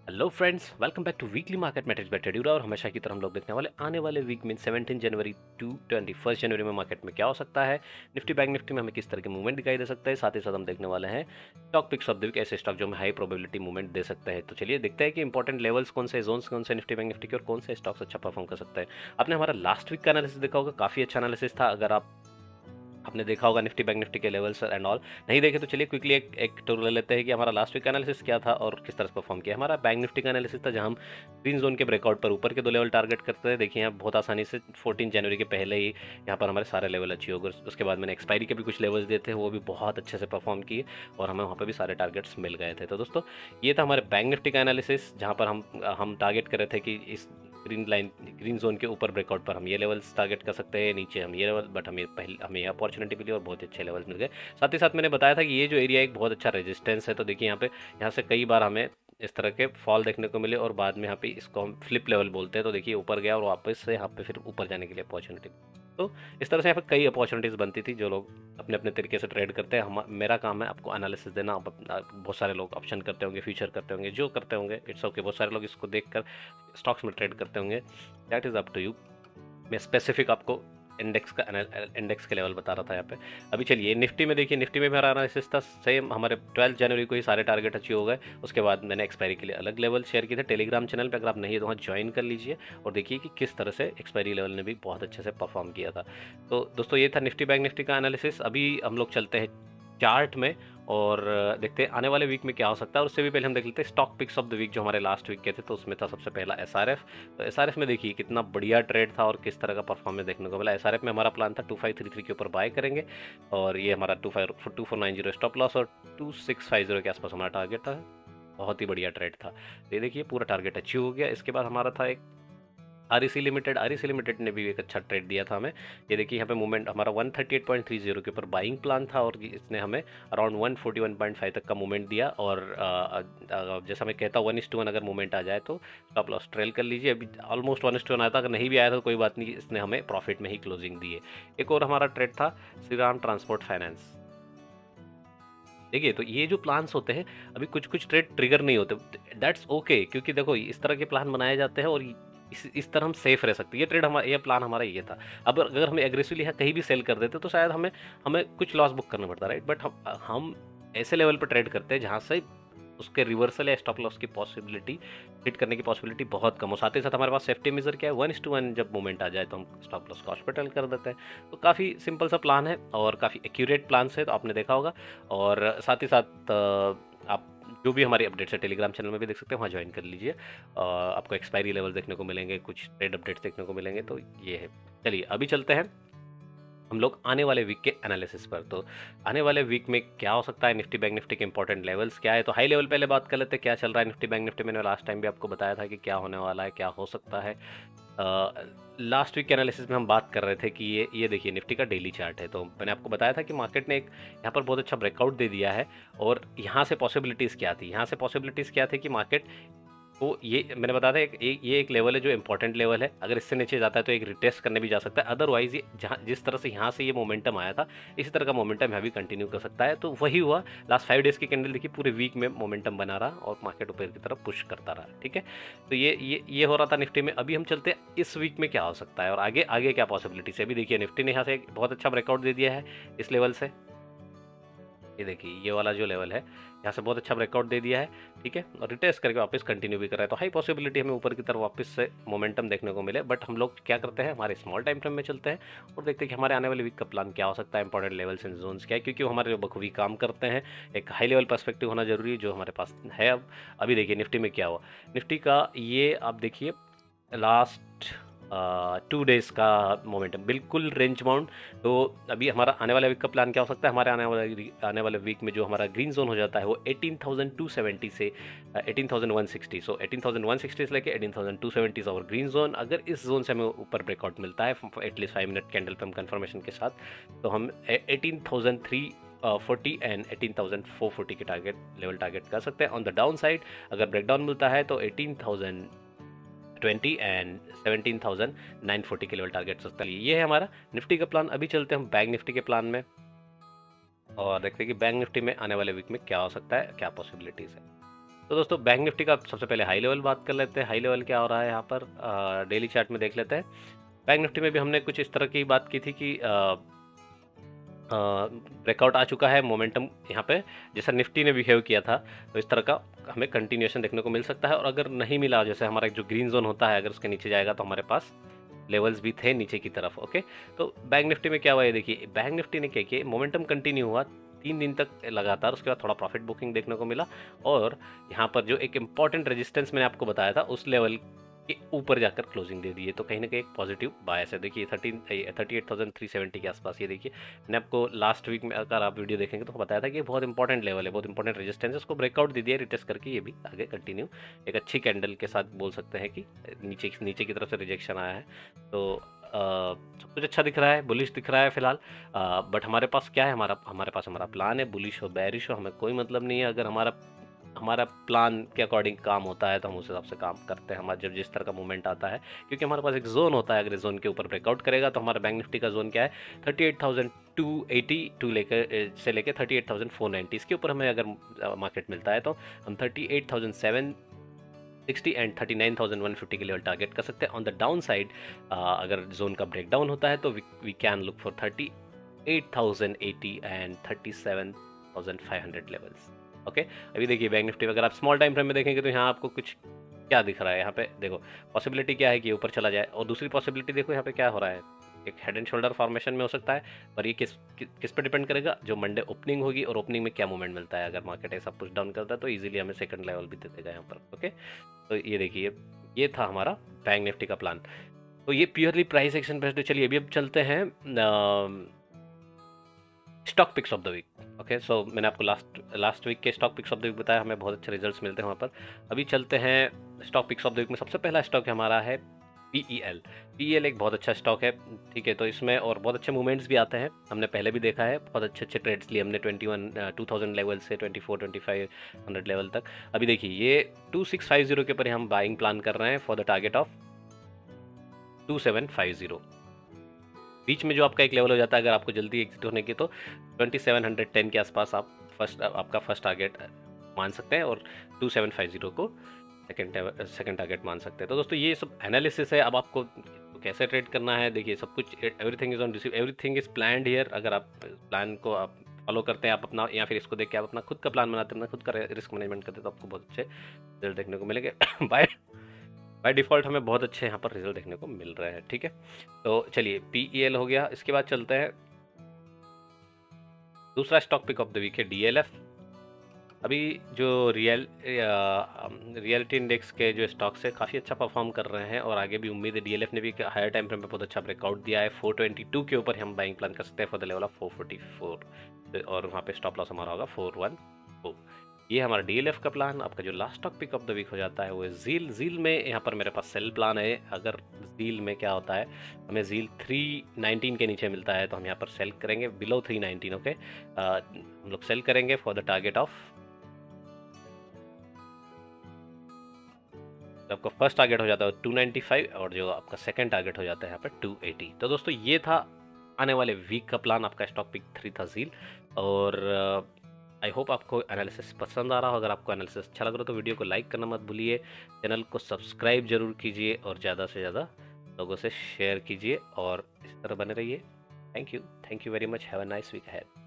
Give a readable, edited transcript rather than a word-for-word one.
Hello friends, welcome back to weekly market matrix by Tradeura. और हमेशा की तरह हम लोग देखने वाले आने वाले वीक में 17 जनवरी टू 21 जनवरी में मार्केट में क्या हो सकता है, निफ्टी बैंक निफ्टी में हमें किस तरह के मूवमेंट दिखाई दे सकते हैं। साथ ही साथ हम देखने वाले हैं stock picks of the week, ऐसे स्टॉक जो हमें हाई प्रोबेबिलिटी मूवमेंट दे सकते हैं। तो चलिए देखते हैं कि इंपॉर्टेंट लेवल्स कौन से, जोन्स कौन से निफ्टी बैंक निफ्टी के, और कौन से स्टॉक्स अच्छा परफॉर्म कर सकते हैं। आपने हमारा लास्ट वीक का एनालिसिस देखा होगा, काफ़ी अच्छा एनालिसिस था। अगर आपने देखा होगा निफ्टी बैंक निफ्टी के लेवल्स एंड ऑल, नहीं देखे तो चलिए क्विकली एक टूर ले लेते हैं कि हमारा लास्ट वीक का एनालिसिस क्या था और किस तरह से परफॉर्म किया। हमारा बैंक निफ्टी का एनालिसिस था जहां हम ग्रीन जोन के ब्रेकआउट पर ऊपर के दो लेवल टारगेट करते हैं। देखिए यहाँ बहुत आसानी से 14 जनवरी के पहले ही यहाँ पर हमारे सारे लेवल अचीव हो गए। उसके बाद मैंने एक्सपायरी के भी कुछ लेवल्स दिए थे, वो भी बहुत अच्छे से परफॉर्म किए और हमें वहाँ पर भी सारे टारगेट्स मिल गए थे। तो दोस्तों ये था हमारे बैंक निफ्टी का एनालिसिस, जहाँ पर हम टारगेट कर रहे थे कि इस ग्रीन जोन के ऊपर ब्रेकआउट पर हम ये लेवल्स टारगेट कर सकते हैं, नीचे हम ये लेवल, बट हमें ये अपॉर्चुनिटी मिली और बहुत अच्छे लेवल्स मिल गए। साथ ही साथ मैंने बताया था कि ये जो एरिया एक बहुत अच्छा रेजिस्टेंस है। तो देखिए यहाँ से कई बार हमें इस तरह के फॉल देखने को मिले और बाद में यहाँ पे इसको हम फ्लिप लेवल बोलते हैं। तो देखिए ऊपर गया और वापस से यहाँ पे फिर ऊपर जाने के लिए अपॉर्चुनिटी। तो इस तरह से यहाँ पे कई अपॉर्चुनिटीज़ बनती थी। जो लोग अपने अपने तरीके से ट्रेड करते हैं, हम मेरा काम है आपको एनालिसिस देना। बहुत सारे लोग ऑप्शन करते होंगे, फ्यूचर करते होंगे, जो करते होंगे इट्स ओके। बहुत सारे लोग इसको देखकर स्टॉक्स में ट्रेड करते होंगे, that is up to you. मैं स्पेसिफिक आपको इंडेक्स के लेवल बता रहा था यहाँ पे। अभी चलिए निफ्टी में देखिए, निफ्टी में मेरा एनालिसिस था सेम, हमारे 12 जनवरी को ही सारे टारगेट अचीव हो गए। उसके बाद मैंने एक्सपायरी के लिए अलग लेवल शेयर किए थे टेलीग्राम चैनल पे, अगर आप नहीं है तो वहाँ ज्वाइन कर लीजिए और देखिए कि किस तरह से एक्सपायरी लेवल ने भी बहुत अच्छे से परफॉर्म किया था। तो दोस्तों ये था निफ्टी बैंक निफ्टी का एनालिसिस। अभी हम लोग चलते हैं चार्ट में और देखते हैं आने वाले वीक में क्या हो सकता है। और उससे भी पहले हम देख लेते हैं stock picks of the week जो हमारे लास्ट वीक के थे। तो उसमें था सबसे पहला एसआरएफ। तो एसआरएफ में देखिए कितना बढ़िया ट्रेड था और किस तरह का परफॉर्मेंस देखने को मिला। एसआरएफ में हमारा प्लान था 2533 के ऊपर बाय करेंगे और ये हमारा 2490 स्टॉप लॉस और 2650 के आसपास हमारा टारगेट था। बहुत ही बढ़िया ट्रेड था। ये देखिए पूरा टारगेट अचीव हो गया। इसके बाद हमारा था एक आरईसी लिमिटेड ने भी एक अच्छा ट्रेड दिया था हमें। ये देखिए यहाँ पे मूवमेंट हमारा 138.30 के ऊपर बाइंग प्लान था और इसने हमें अराउंड 141.5 तक का मूवमेंट दिया। और जैसा मैं कहता हूँ 1:1 अगर मूवमेंट आ जाए तो स्टॉप लॉस ट्रेल कर लीजिए। अभी ऑलमोस्ट 1:1 आया था, अगर नहीं भी आया तो कोई बात नहीं, इसने हमें प्रॉफिट में ही क्लोजिंग दी है। एक और हमारा ट्रेड था श्री राम ट्रांसपोर्ट फाइनेंस। देखिए तो ये जो प्लान्स होते हैं, अभी कुछ कुछ ट्रेड ट्रिगर नहीं होते, दैट्स ओके क्योंकि देखो इस तरह के प्लान बनाए जाते हैं और इस तरह हम सेफ रह सकते हैं। ये ट्रेड हमारा, ये प्लान हमारा ये था। अब अगर हमें एग्रेसिवली कहीं भी सेल कर देते तो शायद हमें हमें कुछ लॉस बुक करना पड़ता, राइट। बट हम ऐसे लेवल पर ट्रेड करते हैं जहाँ से उसके रिवर्सल या स्टॉप लॉस की पॉसिबिलिटी, हिट करने की पॉसिबिलिटी बहुत कम हो। साथ ही साथ हमारे पास सेफ्टी मेजर क्या है, 1:1 जब मूवमेंट आ जाए तो हम स्टॉप लॉस को हॉस्पिटल कर देते हैं। तो काफ़ी सिंपल सा प्लान है और काफ़ी एक्यूरेट प्लान है, तो आपने देखा होगा। और साथ ही साथ आप जो भी हमारी अपडेट्स है टेलीग्राम चैनल में भी देख सकते हैं, वहाँ ज्वाइन कर लीजिए। आपको एक्सपायरी लेवल देखने को मिलेंगे, कुछ ट्रेड अपडेट्स देखने को मिलेंगे। तो ये है। चलिए अभी चलते हैं हम लोग आने वाले वीक के एनालिसिस पर। तो आने वाले वीक में क्या हो सकता है, निफ्टी बैंक निफ्टी के इंपॉर्टेंट लेवल्स क्या है। तो हाई लेवल पहले बात कर लेते हैं क्या चल रहा है निफ्टी बैंक निफ्टी। मैंने लास्ट टाइम भी आपको बताया था कि क्या होने वाला है, क्या हो सकता है। लास्ट वीक के एनालिसिस में हम बात कर रहे थे कि ये देखिए निफ्टी का डेली चार्ट है। तो मैंने आपको बताया था कि मार्केट ने एक यहाँ पर बहुत अच्छा ब्रेकआउट दे दिया है और यहाँ से पॉसिबिलिटीज़ क्या थी, यहाँ से पॉसिबिलिटीज़ क्या थी कि मार्केट तो ये मैंने बताया था ये एक लेवल है जो इंपॉर्टेंट लेवल है। अगर इससे नीचे जाता है तो एक रिटेस्ट करने भी जा सकता है। अदरवाइज ये जहाँ जिस तरह से यहाँ से ये मोमेंटम आया था, इसी तरह का मोमेंटम यहाँ भी कंटिन्यू कर सकता है। तो वही हुआ, लास्ट 5 डेज़ की कैंडल देखिए पूरे वीक में मोमेंटम बना रहा और मार्केट ऊपर की तरफ पुश करता रहा, ठीक है। तो ये हो रहा था निफ्टी में। अभी हम चलते हैं इस वीक में क्या हो सकता है और आगे आगे क्या पॉसिबिलिटीज है। अभी देखिए निफ्टी ने यहाँ से एक बहुत अच्छा ब्रेकआउट दे दिया है इस लेवल से। ये देखिए ये वाला जो लेवल है यहाँ से बहुत अच्छा ब्रेकआउट दे दिया है, ठीक है। और रिटेस्ट करके वापस कंटिन्यू भी कर रहा है। तो हाई पॉसिबिलिटी हमें ऊपर की तरफ वापस से मोमेंटम देखने को मिले। बट हम लोग क्या करते हैं, हमारे स्मॉल टाइम फ्रेम में चलते हैं और देखते हैं कि हमारे आने वाले वीक का प्लान क्या हो सकता है, इंपॉर्टेंट लेवल्स एंड जोन्स क्या है। क्योंकि हमारे जो बखूबी काम करते हैं, एक हाई लेवल पर्सपेक्टिव होना जरूरी है जो हमारे पास है। अब अभी देखिए निफ्टी में क्या हुआ, निफ्टी का ये आप देखिए लास्ट 2 डेज़ का मोमेंटम बिल्कुल रेंज बाउंड। तो अभी हमारा आने वाले वीक का प्लान क्या हो सकता है, हमारे आने वाले वीक में जो हमारा ग्रीन जोन हो जाता है वो 18,270 से 18,160। सो 18,160 से लेके 18,270 और ग्रीन जोन। अगर इस जोन से हमें ऊपर ब्रेकआउट मिलता है एटलीस्ट 5 मिनट कैंडल पे हम कंफर्मेशन के साथ, तो हम 18,340 एंड 18,440 के टारगेट कर सकते हैं। ऑन द डाउन साइड अगर ब्रेकडाउन मिलता है तो 18,020 एंड 17,940 के लेवल टारगेट सकता है। ये है हमारा निफ्टी का प्लान। अभी चलते हैं हम बैंक निफ्टी के प्लान में और देखते हैं कि बैंक निफ्टी में आने वाले वीक में क्या हो सकता है, क्या पॉसिबिलिटीज़ है। तो दोस्तों बैंक निफ्टी का सबसे पहले हाई लेवल बात कर लेते हैं। हाई लेवल क्या हो रहा है यहाँ पर, डेली चार्ट में देख लेते हैं। बैंक निफ्टी में भी हमने कुछ इस तरह की बात की थी कि ब्रेकआउट आ चुका है, मोमेंटम यहाँ पे जैसा निफ्टी ने बिहेव किया था तो इस तरह का हमें कंटिन्यूएशन देखने को मिल सकता है। और अगर नहीं मिला, जैसे हमारा जो ग्रीन जोन होता है, अगर उसके नीचे जाएगा तो हमारे पास लेवल्स भी थे नीचे की तरफ। ओके, तो बैंक निफ्टी में क्या हुआ, ये देखिए बैंक निफ्टी ने क्या किया, मोमेंटम कंटिन्यू हुआ 3 दिन तक लगातार, उसके बाद थोड़ा प्रॉफिट बुकिंग देखने को मिला। और यहाँ पर जो एक इंपॉर्टेंट रेजिस्टेंस मैंने आपको बताया था, उस लेवल के ऊपर जाकर क्लोजिंग दे दी है। तो कहीं ना कहीं एक पॉजिटिव बायस है। देखिए 38,370 के आसपास, ये देखिए मैंने आपको लास्ट वीक में अगर आप वीडियो देखेंगे तो बताया था कि ये बहुत इंपॉर्टेंट लेवल है, बहुत इंपॉर्टेंट रेजिस्टेंस है, उसको ब्रेकआउट दे दिया रिटेस्ट करके, ये भी आगे कंटिन्यू एक अच्छी कैंडल के साथ बोल सकते हैं कि नीचे की तरफ से रिजेक्शन आया है। तो सब कुछ अच्छा दिख रहा है, बुलिश दिख रहा है फिलहाल। बट हमारे पास क्या है, हमारे पास हमारा प्लान है, बुलिश हो बैरिश हो हमें कोई मतलब नहीं है। अगर हमारा प्लान के अकॉर्डिंग काम होता है तो हम उस हिसाब से काम करते हैं, हमारा जब जिस तरह का मूवमेंट आता है, क्योंकि हमारे पास एक जोन होता है। अगर इस जोन के ऊपर ब्रेकआउट करेगा तो हमारा बैंक निफ्टी का जोन क्या है, 38,280 से लेकर 38,490, इसके ऊपर हमें अगर मार्केट मिलता है तो हम 38,760 एंड 39,150 के लेवल टारगेट कर सकते हैं। ऑन द डाउन साइड अगर जोन का ब्रेकडाउन होता है तो we can look for 38,080 and 37,500 levels. Okay, अभी देखिए बैंक निफ्टी अगर आप स्मॉल टाइम फ्रेम में देखेंगे तो यहाँ आपको कुछ क्या दिख रहा है, यहाँ पे देखो पॉसिबिलिटी क्या है कि ऊपर चला जाए, और दूसरी पॉसिबिलिटी देखो यहाँ पे क्या हो रहा है, एक हेड एंड शोल्डर फॉर्मेशन में हो सकता है। पर ये किस पे डिपेंड करेगा, जो मंडे ओपनिंग होगी और ओपनिंग में क्या मूवमेंट मिलता है। अगर मार्केट ऐसा पुश डाउन करता है तो इजीली हमें सेकंड लेवल भी दे देगा यहाँ पर। ओके, तो ये देखिए ये था हमारा बैंक निफ्टी का प्लान। तो ये प्योरली प्राइस एक्शन बेस्ड है। चलिए अभी अब चलते हैं stock picks of the week. Okay, so मैंने आपको लास्ट वीक के stock picks of the week बताया, हमें बहुत अच्छे रिजल्ट्स मिलते हैं वहाँ पर। अभी चलते हैं stock picks of the week में। सबसे पहला स्टॉक हमारा है PEL। PEL एक बहुत अच्छा स्टॉक है, ठीक है। तो इसमें और बहुत अच्छे मूवमेंट्स भी आते हैं, हमने पहले भी देखा है, बहुत अच्छे ट्रेड्स लिए हमने 2000 लेवल से 24-2500 लेवल तक। अभी देखिए ये 2650 के ऊपर हम बाइंग प्लान कर रहे हैं फॉर द टारगेट ऑफ 2750। बीच में जो आपका एक लेवल हो जाता है, अगर आपको जल्दी एग्जिट होने की तो 2710 के आसपास आप आपका फर्स्ट टारगेट मान सकते हैं, और 2750 को सेकंड टारगेट मान सकते हैं। तो दोस्तों ये सब एनालिसिस है। अब आपको कैसे ट्रेड करना है, देखिए सब कुछ everything is on receive, everything is planned here. अगर आप प्लान को आप फॉलो करते हैं, आप अपना या फिर इसको देख के आप अपना खुद का प्लान बनाते हैं, अपना खुद का रिस्क मैनेजमेंट करते हैं, तो आपको बहुत अच्छे रिजल्ट देखने को मिलेंगे। बाय डिफ़ॉल्ट हमें बहुत अच्छे यहाँ पर रिजल्ट देखने को मिल रहे हैं, ठीक है। तो चलिए PEL हो गया। इसके बाद चलते हैं दूसरा stock pick of the week है DLF। अभी जो रियलिटी इंडेक्स के जो स्टॉक्स है काफ़ी अच्छा परफॉर्म कर रहे हैं, और आगे भी उम्मीद है। DLF ने भी हायर टाइम फ्रेम पे बहुत अच्छा ब्रेकआउट दिया है। 422 के ऊपर हम बाइंग प्लान कर सकते हैं फॉर द लेवल ऑफ 444, और वहाँ पे स्टॉप लॉस हमारा होगा 414। ये हमारा DLF का प्लान। आपका जो last stock pick of the week हो जाता है वो है ज़ील में यहाँ पर मेरे पास सेल प्लान है। अगर ज़ील में क्या होता है, हमें ज़ील 319 के नीचे मिलता है तो हम यहाँ पर सेल करेंगे बिलो 319। ओके, हम लोग सेल करेंगे फॉर द टारगेट ऑफ, तो आपका फर्स्ट टारगेट हो जाता है 295, और जो आपका सेकंड टारगेट हो जाता है यहाँ पर 280। तो दोस्तों ये था आने वाले वीक का प्लान। आपका स्टॉक पिक 3 था ज़ील, और आई होप आपको एनालिसिस पसंद आ रहा हो। अगर आपको एनालिसिस अच्छा लग रहा हो तो वीडियो को लाइक करना मत भूलिए, चैनल को सब्सक्राइब जरूर कीजिए, और ज़्यादा से ज़्यादा लोगों से शेयर कीजिए, और इस तरह बने रहिए। Thank you very much. Have a nice week ahead.